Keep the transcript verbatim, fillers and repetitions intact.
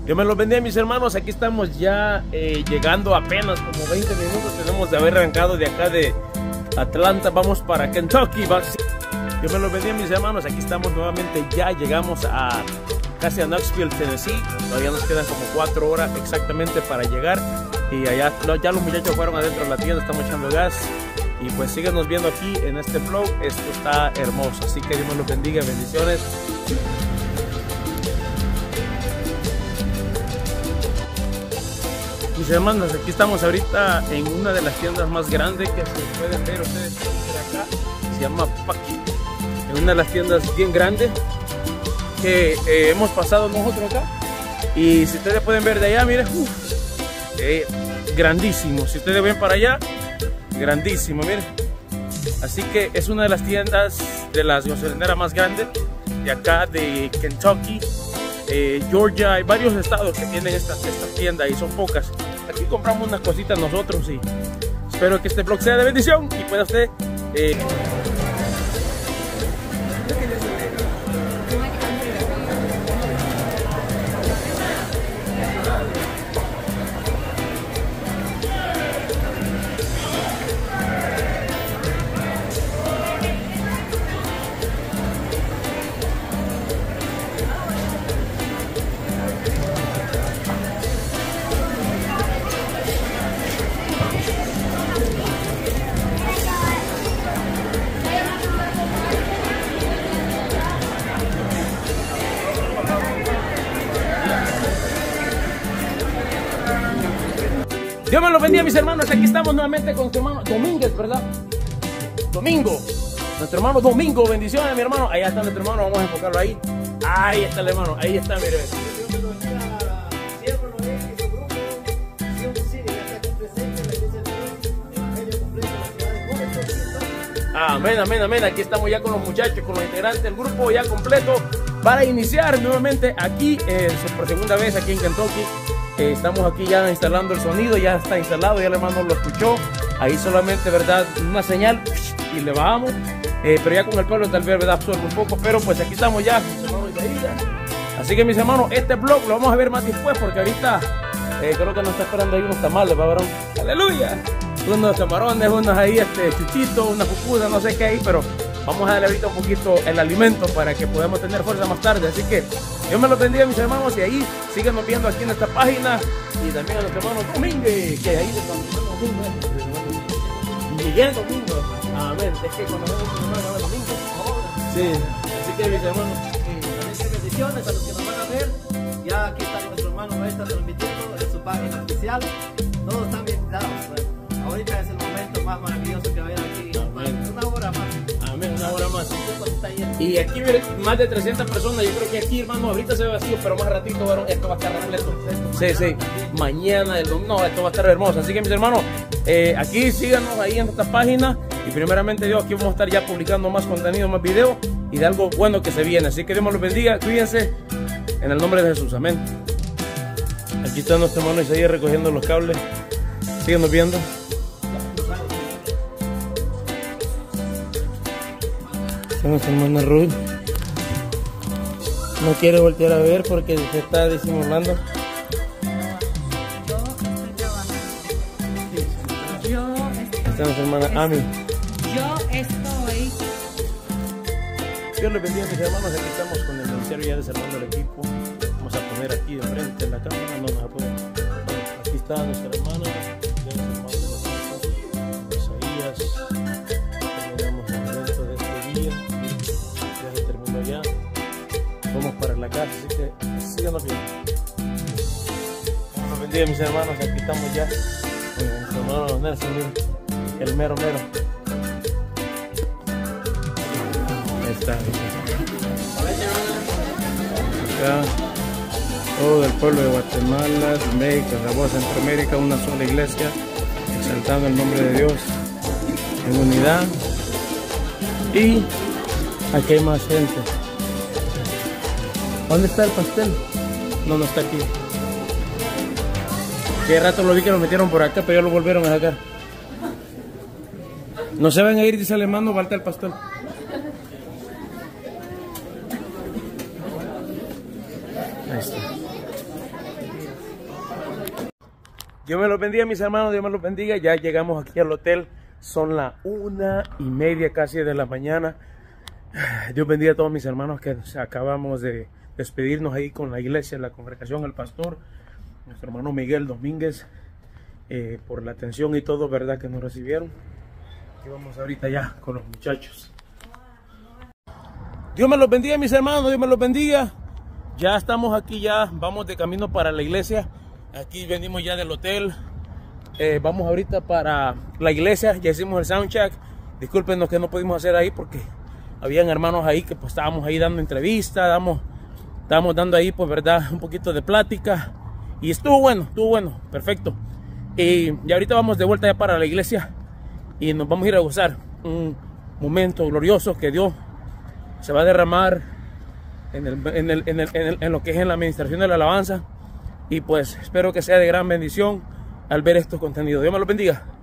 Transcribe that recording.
Dios me los bendiga, mis hermanos. Aquí estamos ya eh, llegando apenas como veinte minutos. Tenemos de haber arrancado de acá de Atlanta. Vamos para Kentucky. Dios me los bendiga, mis hermanos. Aquí estamos nuevamente. Ya llegamos a casi a Knoxville, Tennessee. Todavía nos quedan como cuatro horas exactamente para llegar. Y allá ya los muchachos fueron adentro de la tienda. Estamos echando gas. Y pues síguenos viendo aquí en este vlog. Esto está hermoso. Así que Dios me los bendiga. Bendiciones. Mis hermanos, aquí estamos ahorita en una de las tiendas más grandes que se pueden ver ustedes acá. Se llama Paqui. En una de las tiendas bien grandes que eh, hemos pasado nosotros acá. Y si ustedes pueden ver de allá, miren, uf, eh, grandísimo. Si ustedes ven para allá, grandísimo, miren. Así que es una de las tiendas de las gasolineras más grandes de acá de Kentucky. Eh, Georgia, hay varios estados que tienen estas esta tiendas y son pocas. Aquí compramos unas cositas nosotros y espero que este vlog sea de bendición y pueda usted eh, Dios me los bendiga, mis hermanos. Aquí estamos nuevamente con nuestro hermano Domínguez, ¿verdad? Domingo. Nuestro hermano Domingo. Bendiciones, mi hermano. Ahí está nuestro hermano. Vamos a enfocarlo ahí. Ahí está el hermano. Ahí está, mire. Amén, amén, amén. Aquí estamos ya con los muchachos, con los integrantes del grupo ya completo para iniciar nuevamente aquí eh, por segunda vez aquí en Kentucky. Eh, estamos aquí ya instalando el sonido, ya está instalado, ya el hermano lo escuchó. Ahí solamente, ¿verdad? Una señal y le bajamos. Eh, pero ya con el pueblo tal vez, ¿verdad? Absorbe un poco, pero pues aquí estamos ya, mis hermanos de ahí ya. Así que, mis hermanos, este vlog lo vamos a ver más después porque ahorita eh, creo que nos está esperando ahí unos tamales, ¿va, varón? ¡Aleluya! Unos camarones, unos ahí, este, chuchitos, una pupusa, no sé qué ahí, pero vamos a darle ahorita un poquito el alimento para que podamos tener fuerza más tarde. Así que Dios me lo bendiga, mis hermanos, y ahí síguenos viendo aquí en esta página y también a nuestro hermano Domínguez, que ahí de Miguel Domingo. Amén. Es que cuando vemos a nuestro hermano Domingo, sí. Así que, mis hermanos, sí, bendiciones a los que nos van a ver. Ya aquí está nuestro hermano, va a estar transmitiendo en su página oficial. Todos están bien dados. Ahorita es el momento más maravilloso que va a haber aquí. Amén. Una hora más. Amén, una hora más. Y aquí miren, más de trescientas personas. Yo creo que aquí, hermano, ahorita se ve vacío, pero más ratito, varón, esto va a estar repleto. Sí, sí. Mañana, el domingo, no, esto va a estar hermoso. Así que, mis hermanos, eh, aquí síganos ahí en esta página. Y primeramente, Dios, aquí vamos a estar ya publicando más contenido, más videos y de algo bueno que se viene. Así que Dios me los bendiga. Cuídense en el nombre de Jesús. Amén. Aquí está nuestro hermano Isaías recogiendo los cables. Síganos viendo. Nuestra hermana Ruth no quiere voltear a ver porque se está disimulando. Yo Está nuestra hermana Ami. Yo estoy. Dios les bendiga, mis hermanos. Aquí estamos con el ministerio ya desarmando el equipo. Vamos a poner aquí de frente en la cámara. No nos va a poner. Aquí está nuestra hermana. Isaías. Terminamos el evento de este día. Ya se terminó ya. Vamos para la casa, así que síganos viendo. Dios los bendiga, mis hermanos. Aquí estamos ya con nuestro hermano Nelson, el mero mero. Ahí está. Acá todo el pueblo de Guatemala, México, la voz de Centroamérica, una sola iglesia, exaltando el nombre de Dios en unidad. Y aquí hay más gente. ¿Dónde está el pastel? No, no está aquí. Que rato lo vi que lo metieron por acá, pero ya lo volvieron a sacar. No se van a ir, dice el hermano, falta el pastel. Ahí está. Dios me los bendiga, mis hermanos, Dios me los bendiga. Ya llegamos aquí al hotel, son las una y media casi de la mañana. Dios bendiga a todos mis hermanos que acabamos de despedirnos ahí con la iglesia, la congregación, el pastor, nuestro hermano Miguel Domínguez, eh, por la atención y todo, verdad, que nos recibieron. Y vamos ahorita ya con los muchachos. Dios me los bendiga, mis hermanos, Dios me los bendiga. Ya estamos aquí, ya vamos de camino para la iglesia. Aquí venimos ya del hotel. Eh, vamos ahorita para la iglesia, ya hicimos el soundcheck. Discúlpenos que no pudimos hacer ahí porque habían hermanos ahí que pues estábamos ahí dando entrevistas, damos, estábamos dando ahí pues verdad un poquito de plática. Y estuvo bueno, estuvo bueno, perfecto. Y, y ahorita vamos de vuelta ya para la iglesia y nos vamos a ir a gozar un momento glorioso que Dios se va a derramar en, el, en, el, en, el, en, el, en lo que es en la administración de la alabanza. Y pues espero que sea de gran bendición al ver estos contenidos. Dios me los bendiga.